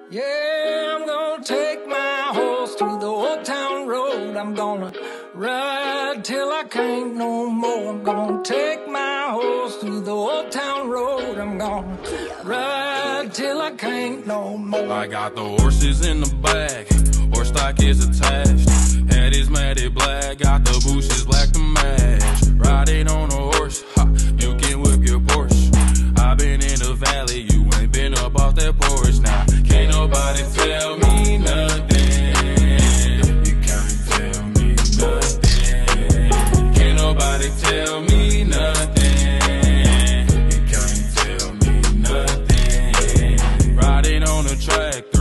Yeah, I'm gonna take my horse to the old town road. I'm gonna ride till I can't no more. I'm gonna take my horse to the old town road. I'm gonna ride till I can't no more. I got the horses in the back, horse stock is attached. Head is matted black, got the bushes black to match. Riding on a horse, ha, you can whip your Porsche. I been in the valley, you ain't been up off that porch. Now, can't nobody tell me nothing. You can't tell me nothing. Can't nobody tell me nothing. You can't tell me nothing. Riding on a track.